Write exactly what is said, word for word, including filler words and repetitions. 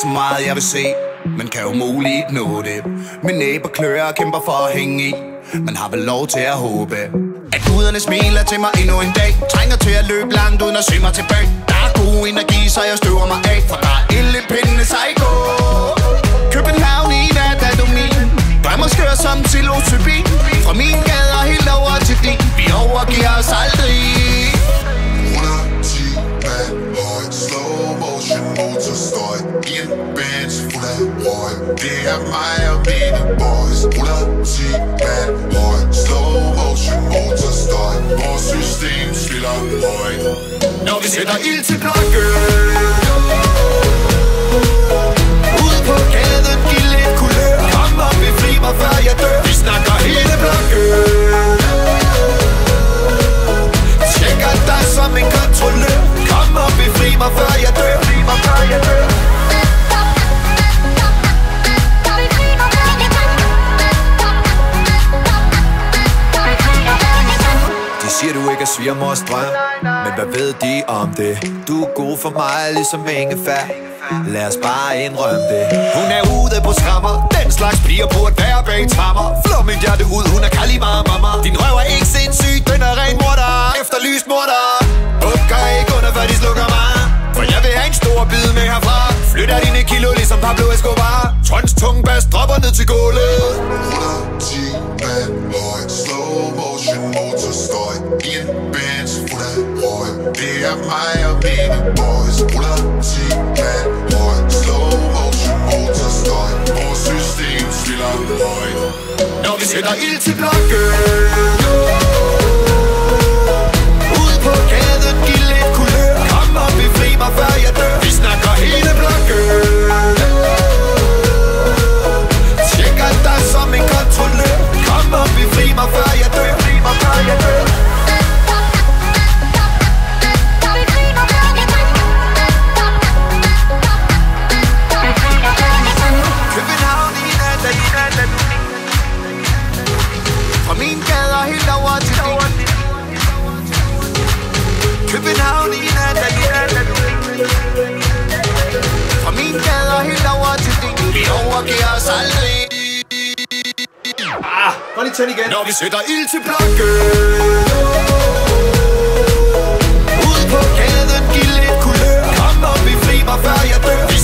så meget jeg vil se, men kan umuligt nå det. Min næber klør og kæmper for at hænge i. Man har vel lov til at håbe, at guderne smiler til mig endnu en dag. Trænger til at løbe langt uden at se mig tilbage. Der er god energi, så jeg støver mig af, for der er ild i pindene psycho. København i nat er du min. Drømmer skør som psilocybin. Fra min gader helt over til din. Vi overgiver os aldrig. hundrede og ti mand høj, slow motion motorstøj. I en bench fuld af røg. Det er mig og mine boys. hundrede og ti mand høj, slow motion motorstøj. Vores system spiller højt, når vi sætter ild til klokken. Ude på gaden, giv lidt kulør. Kom op, befri mig før jeg dør. Vi snakker hele blokken. Tjekker dig som en kontrollør. Kom op, befri mig før jeg dør. Befri mig før jeg dør. De siger du ikke er svigermors drøm, men hvad ved de om det? Du er god for mig, ligesom ingefær. Lad os bare indrømme det. Hun er ude på skrammer. Den slags piger burde være bag trammer. Flå mit hjerte ud, hun er Kalima mamma. Din røv er ikke sindssyg, den er ren morder. Efterlyst morder. Bukker ikke under, før de slukker mig. For jeg vil have en stor bid med herfra. Flytter dine kilo ligesom Pablo Escobar. Tons tung bas dropper ned til gulvet. hundrede og ti mand høj, slow motion motorstøj. I en bench fuld af røg. Det er mig og mine boys. hundrede og ti mand høj, slow motion motorstøj. Vores system spiller højt, når vi sætter ild til blokken. Ude på gaden, giv lidt kulør. Kom op, befri mig før jeg dør. Vi snakker hele blokken. Tjekker dig som en kontrollør. Kom op, befri mig før jeg dør. Befri mig før jeg dør. København i nat er i nat. Fra min gader helt over til din. København i nat er i nat. Fra min gader helt over til din. Vi overgiver os aldrig. Ah, prøv lige tænd igen. Når vi sætter ild til blokken. Ude på gaden, giv lidt kulør. Kom op, befri mig før jeg dør. Vi